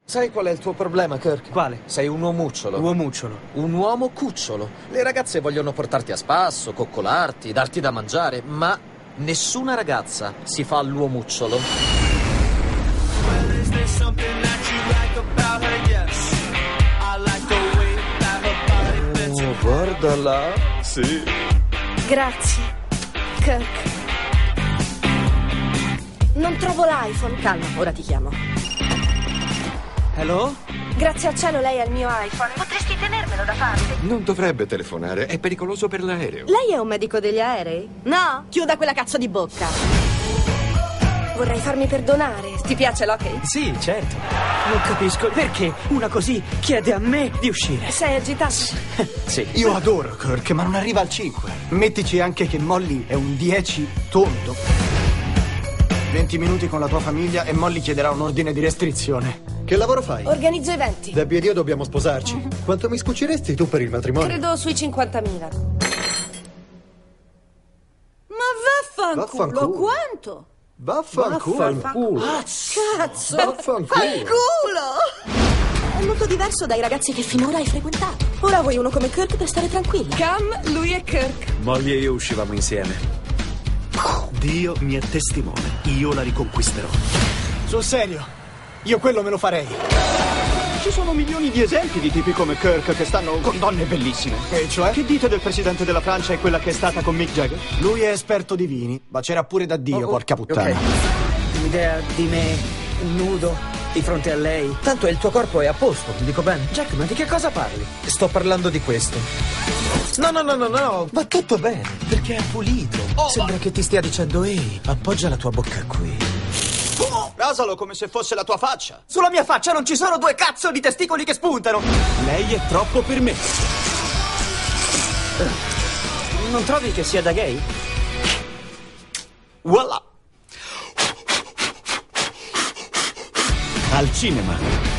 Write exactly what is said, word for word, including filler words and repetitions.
Sai qual è il tuo problema, Kirk? Quale? Sei un uomucciolo. Uomucciolo. Un uomo cucciolo. Le ragazze vogliono portarti a spasso, coccolarti, darti da mangiare, ma nessuna ragazza si fa l'uomucciolo. Oh, guardala. Sì. Grazie, Kirk. Non trovo l'iPhone. Calma, ora ti chiamo. Hello? Grazie al cielo lei ha il mio iPhone. Potresti tenermelo da parte? Non dovrebbe telefonare, è pericoloso per l'aereo. Lei è un medico degli aerei? No? Chiuda quella cazzo di bocca. Vorrei farmi perdonare. Ti piace l'hockey? Sì, certo. Non capisco perché una così chiede a me di uscire. Sei agitato? Sì. Io adoro Kirk, ma non arriva al cinque. Mettici anche che Molly è un dieci tondo. venti minuti con la tua famiglia e Molly chiederà un ordine di restrizione. Che lavoro fai? Organizzo eventi. Debbie ed io dobbiamo sposarci. Quanto mi scuciresti tu per il matrimonio? Credo sui cinquantamila. Ma vaffanculo, Vaffanculo. quanto? Vaffanculo. Vaffanculo. Cazzo! Vaffanculo. È molto diverso dai ragazzi che finora hai frequentato. Ora vuoi uno come Kirk per stare tranquilla. Cam, lui e Kirk. Molly e io uscivamo insieme. Dio mi è testimone, io la riconquisterò. Sul serio, io quello me lo farei. Ci sono milioni di esempi di tipi come Kirk che stanno con donne bellissime. E cioè? Che dite del presidente della Francia e quella che è stata con Mick Jagger? Lui è esperto di vini, bacerà pure da Dio, Oh, oh, porca puttana. ok. L'idea di me nudo di fronte a lei. Tanto il tuo corpo è a posto, dico bene. Jack, ma di che cosa parli? Sto parlando di questo. No, no, no, no, no, va tutto bene, perché è pulito. Sembra che ti stia dicendo, ehi, appoggia la tua bocca qui. Rasalo come se fosse la tua faccia. Sulla mia faccia non ci sono due cazzo di testicoli che spuntano. Lei è troppo per me. Non trovi che sia da gay? Voilà. Al cinema.